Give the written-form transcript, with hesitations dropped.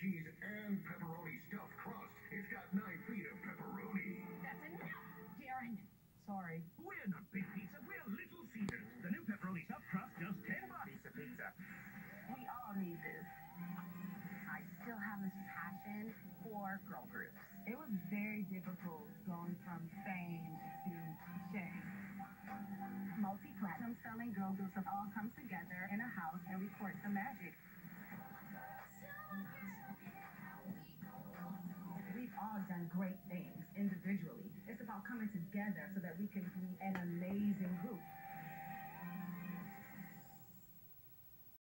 cheese and pepperoni stuffed crust. It's got 9 feet of pepperoni. That's enough, Darren. Sorry. We're not big pizza, we're Little Caesars. The new pepperoni stuffed crust, just $10. Pizza. We all need this. I still have this passion for girl groups. It was very difficult going from fame to shame. Multi-platinum selling girl groups have all come together in a house and record the magic. We've all done great things individually. It's about coming together so that we can be an amazing group.